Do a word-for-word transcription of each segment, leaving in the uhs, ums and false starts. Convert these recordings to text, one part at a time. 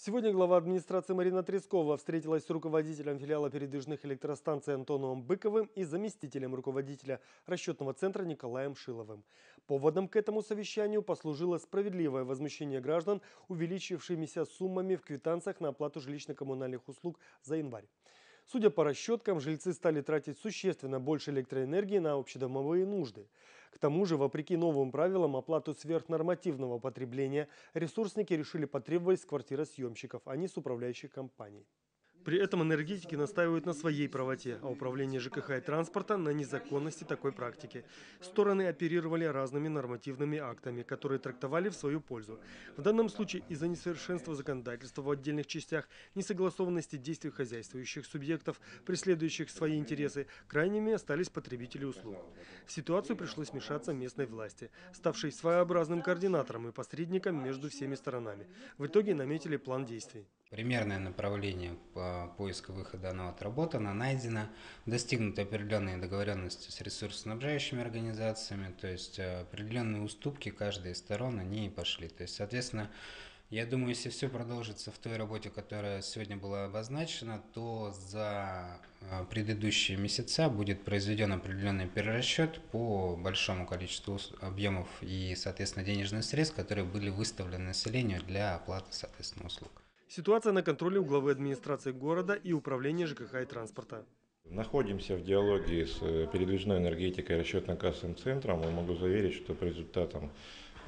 Сегодня глава администрации Марина Трескова встретилась с руководителем филиала передвижных электростанций Антоном Быковым и заместителем руководителя расчетного центра Николаем Шиловым. Поводом к этому совещанию послужило справедливое возмущение граждан увеличившимися суммами в квитанциях на оплату жилищно-коммунальных услуг за январь. Судя по расчеткам, жильцы стали тратить существенно больше электроэнергии на общедомовые нужды. К тому же, вопреки новым правилам, оплату сверхнормативного потребления ресурсники решили потребовать с квартиросъемщиков, а не с управляющих компаний. При этом энергетики настаивают на своей правоте, а управление ЖКХ и транспорта на незаконности такой практики. Стороны оперировали разными нормативными актами, которые трактовали в свою пользу. В данном случае из-за несовершенства законодательства в отдельных частях, несогласованности действий хозяйствующих субъектов, преследующих свои интересы, крайними остались потребители услуг. В ситуацию пришлось вмешаться местной власти, ставшей своеобразным координатором и посредником между всеми сторонами. В итоге наметили план действий. Примерное направление по поиску выхода оно отработано, найдено, достигнуты определенные договоренности с ресурсоснабжающими организациями, то есть определенные уступки каждой из сторон они пошли. То есть, соответственно, я думаю, если все продолжится в той работе, которая сегодня была обозначена, то за предыдущие месяца будет произведен определенный перерасчет по большому количеству объемов и, соответственно, денежных средств, которые были выставлены населению для оплаты, соответственно, услуг. Ситуация на контроле у главы администрации города и управления ЖКХ и транспорта. Находимся в диалоге с передвижной энергетикой и расчетно-кассовым центром. Я могу заверить, что по результатам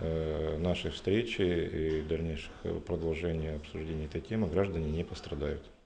нашей встречи и дальнейших продолжения обсуждения этой темы граждане не пострадают.